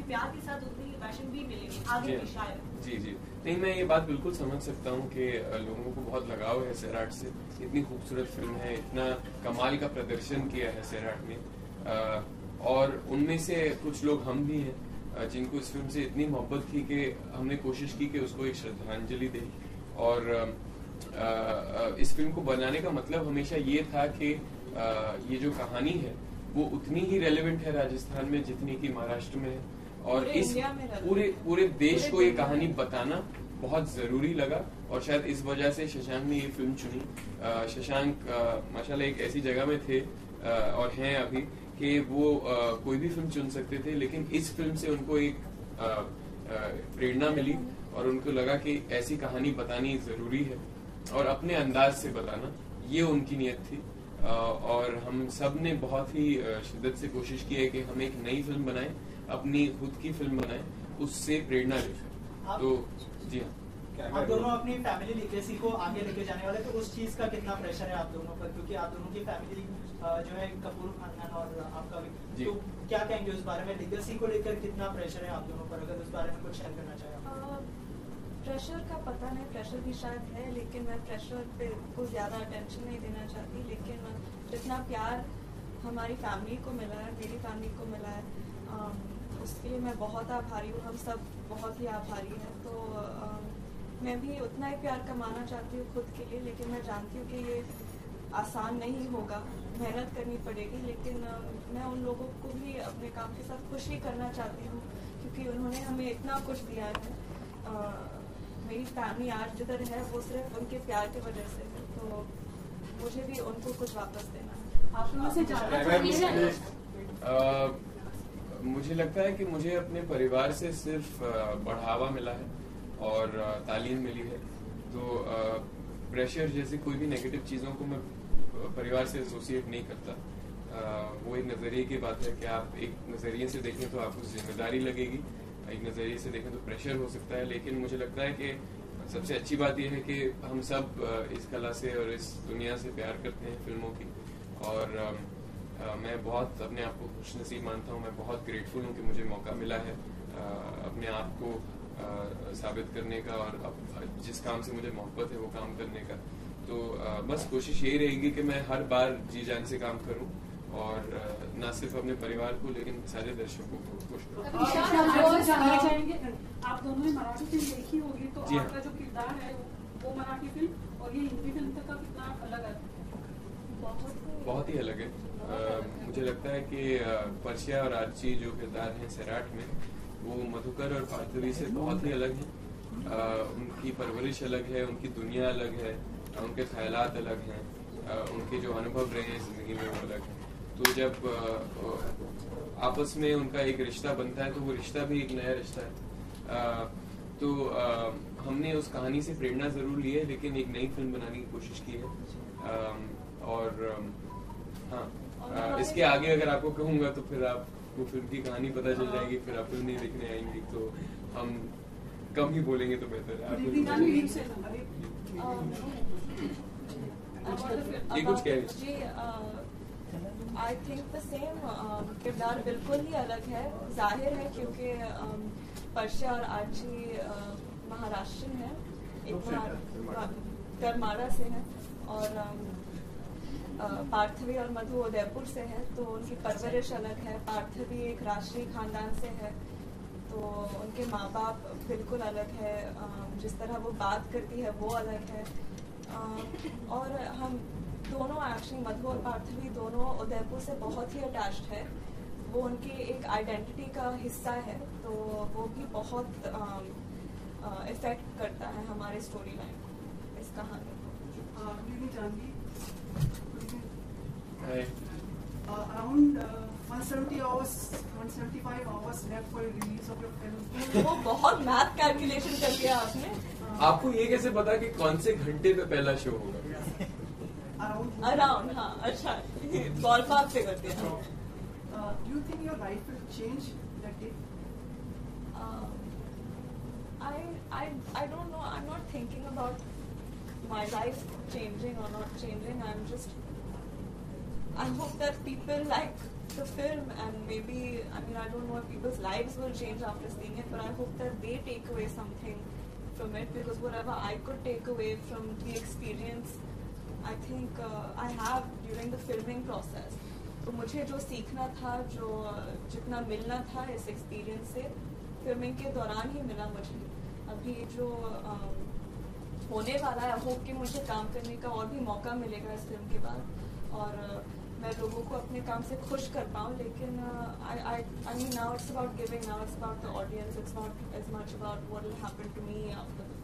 प्यार के साथ उतनी ही पैशन भी मिलेगी आगे भी शायद। जी जी, नहीं मैं ये बात बिल्कुल समझ सकता हूँ कि लोगों को बहुत लगाव है सैराट से। इतनी खूबसूरत फिल्म है, इतना कमाल का प्रदर्शन किया है सैराट ने, और उनमें से कुछ लोग हम भी हैं जिनको इस फिल्म से इतनी मोहब्बत थी कि हमने कोशिश की कि उसको एक श्रद्धांजलि दें। और इस फिल्म को बनाने का मतलब हमेशा ये था कि ये जो कहानी है वो उतनी ही रेलेवेंट है राजस्थान में जितनी कि महाराष्ट्र में है, और इस पूरे देश को ये कहानी बताना बहुत जरूरी लगा। और शायद इस वजह से शशांक ने ये फिल्म चुनी। शशांक माशाल्लाह एक ऐसी जगह में थे और हैं अभी कि वो कोई भी फिल्म चुन सकते थे, लेकिन इस फिल्म से उनको एक प्रेरणा मिली और उनको लगा कि ऐसी कहानी बतानी जरूरी है और अपने अंदाज से बताना, ये उनकी नियत थी। और हम सब ने बहुत ही शिद्दत से कोशिश की है कि हम एक नई फिल्म बनाएं, अपनी खुद की फिल्म बनाएं, उससे प्रेरणा लें। तो जी हाँ, आप दोनों अपनी फैमिली लीगेसी को आगे लेके जाने वाले, तो उस चीज का कितना प्रेशर है आप दोनों पर, क्योंकि आप दोनों की फैमिली जो है कपूर खानदान और आपका भी, तो क्या कहेंगे उस बारे में, लीगेसी को लेकर कितना प्रेशर है आप दोनों पर, अगर उस बारे में कुछ शेयर करना चाहें? प्रेशर का पता नहीं, प्रेशर भी शायद है, लेकिन मैं प्रेशर पे को ज़्यादा अटेंशन नहीं देना चाहती। लेकिन जितना प्यार हमारी फैमिली को मिला है, मेरी फैमिली को मिला है, उसके लिए मैं बहुत आभारी हूँ। हम सब बहुत ही आभारी हैं। तो मैं भी उतना ही प्यार कमाना चाहती हूँ खुद के लिए, लेकिन मैं जानती हूँ कि ये आसान नहीं होगा, मेहनत करनी पड़ेगी। लेकिन मैं उन लोगों को भी अपने काम के साथ खुश ही करना चाहती हूँ, क्योंकि उन्होंने हमें इतना कुछ दिया है। मेरी फैमिली आज जिधर है वो सिर्फ उनके प्यार की वजह से है, तो मुझे भी उनको कुछ वापस देना है। मुझे लगता है कि मुझे अपने परिवार से सिर्फ बढ़ावा मिला है और तालीम मिली है। तो प्रेशर जैसे कोई भी नेगेटिव चीज़ों को मैं परिवार से एसोसिएट नहीं करता। वो एक नज़रिए की बात है कि आप एक नज़रिए से देखें तो आपको जिम्मेदारी लगेगी, एक नज़रिए से देखें तो प्रेशर हो सकता है। लेकिन मुझे लगता है कि सबसे अच्छी बात यह है कि हम सब इस कला से और इस दुनिया से प्यार करते हैं फिल्मों की। और मैं बहुत अपने आप को खुशनसीब मानता हूँ। मैं बहुत ग्रेटफुल हूँ कि मुझे मौका मिला है अपने आप को साबित करने का और जिस काम से मुझे मोहब्बत है वो काम करने का। तो बस कोशिश यही रहेगी कि मैं हर बार जी जान से काम करूँ और न सिर्फ अपने परिवार को लेकिन सारे दर्शकों को खुश करूँ। आप दोनों ने मराठी फिल्म देखी होगी, तो आपका जो किरदार है वो मराठी फिल्म और ये हिंदी फिल्म तक का कितना अलग है? बहुत ही अलग है। मुझे लगता है कि पर्शिया और आर्ची जो किरदार हैं सैराट में, वो मधुकर और पार्थवी से बहुत ही अलग हैं। उनकी परवरिश अलग है, उनकी दुनिया अलग है, उनके ख्यालात अलग हैं, उनके जो अनुभव रहे हैं जिंदगी में वो अलग है। तो जब आपस में उनका एक रिश्ता बनता है तो वो रिश्ता भी एक नया रिश्ता है। तो हमने उस कहानी से प्रेरणा जरूर ली है, लेकिन एक नई फिल्म बनाने की कोशिश की है। और हाँ, इसके आगे अगर आपको कहूँगा तो फिर आपको फिल्म की कहानी पता चल जाएगी, फिर आप फिल्म नहीं देखने आएंगी, तो हम कम ही बोलेंगे तो बेहतर है। ये कुछ कह रही आई थिंक द सेम, किरदार बिल्कुल ही अलग है, जाहिर है, क्योंकि पर्शिया और आर्ची महाराष्ट्र है, एक करमाड़ा से है, और पार्थवी और मधु उदयपुर से है, तो उनकी परवरिश अलग है। पार्थवी एक राष्ट्रीय खानदान से है, तो उनके माँ बाप बिल्कुल अलग है, जिस तरह वो बात करती है वो अलग है। और हम दोनों एक्चुअली मधु और पार्थवी दोनों उदयपुर से बहुत ही अटैच्ड है, वो उनकी एक आइडेंटिटी का हिस्सा है, तो वो भी बहुत इफेक्ट करता है हमारे स्टोरी लाइन को, इस कहानी को। Janvi, around 170 hours, 175 hours left for release of your film. वो बहुत मैथ कैलकुलेशन कर लिया आपने। आपको ये कैसे पता कि कौन से घंटे पे पहला शो होगा? अराउंड, हाँ, अच्छा, बॉल पार्क पे करते हैं। Do you think your life will change that day? I don't know. I'm not thinking about my life changing or not changing. I hope that people like the film, and maybe, I mean, I don't know if people's lives will change after seeing it, but I hope that they take away something from it, because whatever I could take away from the experience, I think I have during the filming process. तो मुझे जो सीखना था, जो जितना मिलना था इस एक्सपीरियंस से, फिल्मिंग के दौरान ही मिला मुझे. अभी जो होने वाला है, होप कि मुझे काम करने का और भी मौका मिलेगा इस फिल्म के बाद, और मैं लोगों को अपने काम से खुश कर पाऊँ. लेकिन I mean, now it's about giving, now it's about the audience, it's not as much about what will happen to me after the